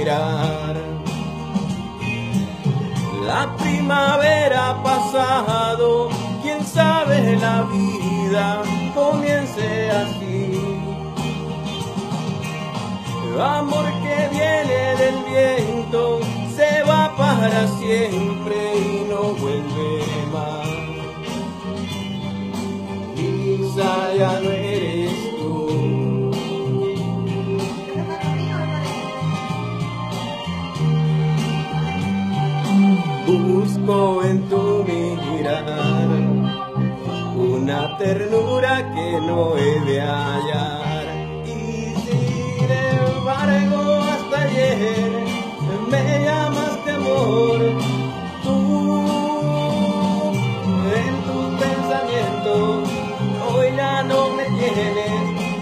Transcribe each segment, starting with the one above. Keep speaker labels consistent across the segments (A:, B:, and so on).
A: mirar. La primavera ha pasado, quién sabe la vida comience así. El amor que viene del viento se va para siempre y no vuelve más. Lisa, ya no eres tú. Busco en tu mirar una ternura que no he de hallar, y sin embargo hasta ayer me llamaste amor. Tú en tus pensamientos hoy ya no me tienes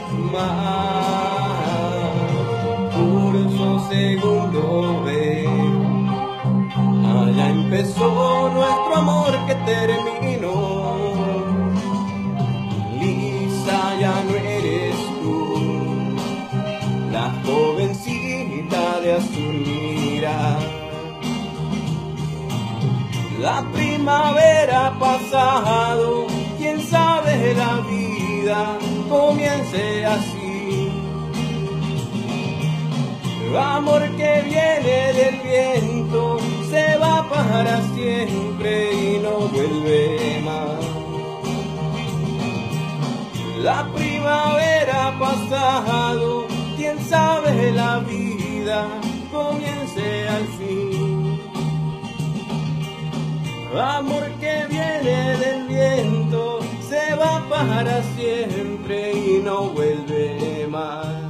A: más. Curso segundo B, allá empezó nuestro amor que terminó. Lisa, ya no eres tú, la jovencita de azul mirar. La primavera ha pasado, quién sabe la vida comience así. El amor que viene del viento se va para siempre y no vuelve más. La primavera ha pasado, quién sabe la vida comience al fin. El amor que viene del viento se va para siempre y no vuelve más.